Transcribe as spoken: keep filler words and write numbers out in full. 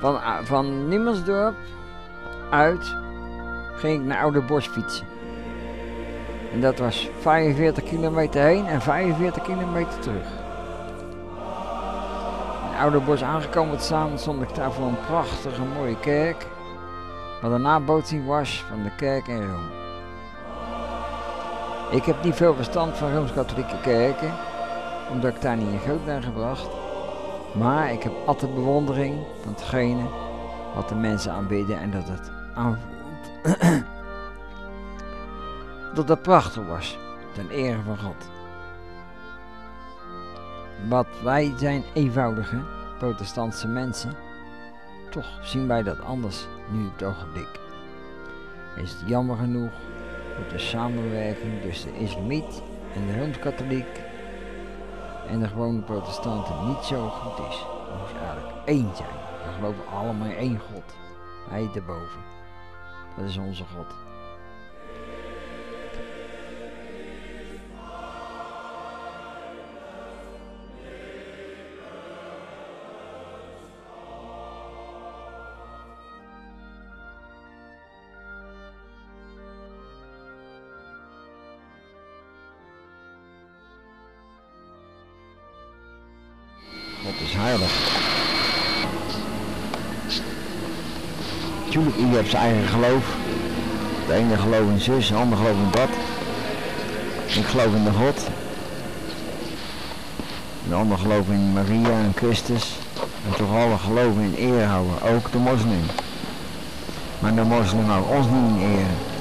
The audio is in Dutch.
Van, van Niemandsdorp uit ging ik naar Ouderbosch fietsen. En dat was vijfenveertig kilometer heen en vijfenveertig kilometer terug. In Ouderbosch aangekomen te staan stond ik daar voor een prachtige mooie kerk. Wat een nabootsing was van de kerk in Rome. Ik heb niet veel verstand van Rooms-Katholieke kerken, omdat ik daar niet in groot ben gebracht. Maar ik heb altijd bewondering van hetgene wat de mensen aanbidden en dat het aanvoelt. Dat het prachtig was, ten ere van God. Wat wij zijn eenvoudige protestantse mensen, toch zien wij dat anders nu op het ogenblik. Is het jammer genoeg dat de samenwerking tussen de islamiet en de Rooms-Katholiek en de gewone protestanten niet zo goed is. We moeten eigenlijk één zijn. We geloven allemaal in één God. Hij erboven. Dat is onze God. God is heilig. Tuurlijk, ieder heeft zijn eigen geloof. De ene gelooft in zus, de ander gelooft in dat. Ik geloof in de God. De ander gelooft in Maria en Christus. En toch alle geloven in eer houden, ook de moslim. Maar de moslim houdt ons niet in ere.